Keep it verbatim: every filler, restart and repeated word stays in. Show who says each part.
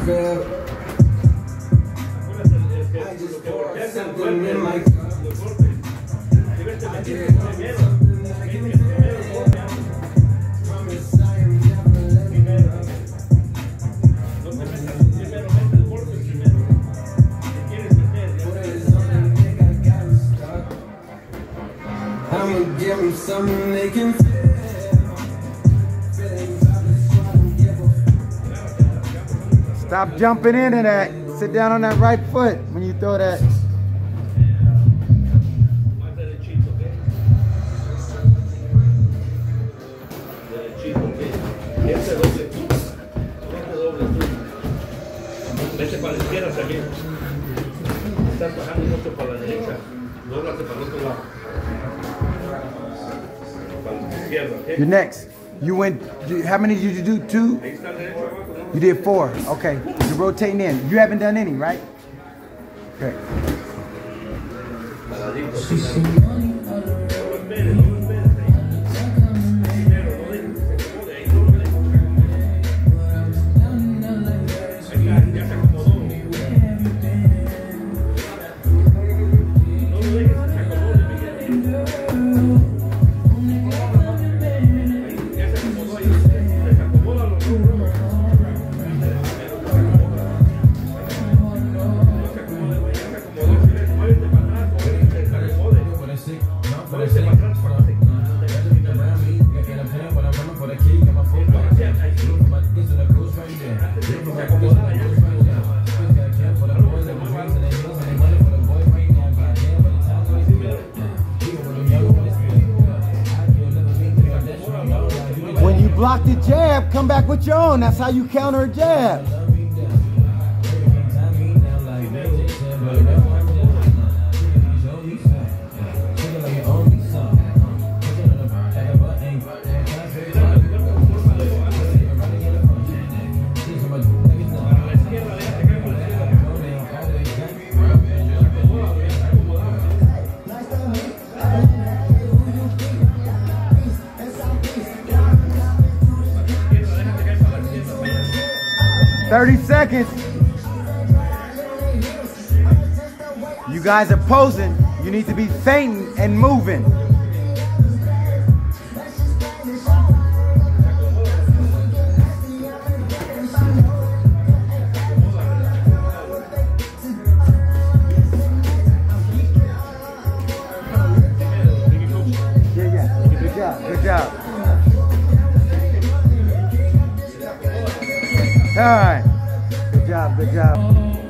Speaker 1: feel. I just poured something in my cup. I did something that I can feel. Promise I am never letting up. What is on that nigga, I got him stuck. I'ma give him something they can feel.
Speaker 2: Stop jumping into that. Sit down on that right foot when you throw that.
Speaker 3: Vete para la izquierda también. Estás bajando mucho para la derecha. Dóblate para el otro lado. Para la izquierda, ¿ok?
Speaker 2: You're next. You went, you, how many did you do? Two?
Speaker 3: Ahí está el derecho abajo, ¿no?
Speaker 2: You did four. Okay. You're rotating in. You haven't done any, right? Okay.
Speaker 3: Paradito, sí, sí. No lo esperes, no lo esperes ahí. Primero, no dejes que se acomode ahí, no lo dejes. Ahí está, ya se acomodó. No lo dejes que se acomode, Miguel. Ahí, ya se acomodó ahí. Desacomódalo, no, no, no.
Speaker 2: When you block the jab, come back with your own. That's how you counter a jab. thirty seconds. You guys are posing. You need to be fainting and moving. Yeah, yeah. Good job. Good job. All right. Good job, good job.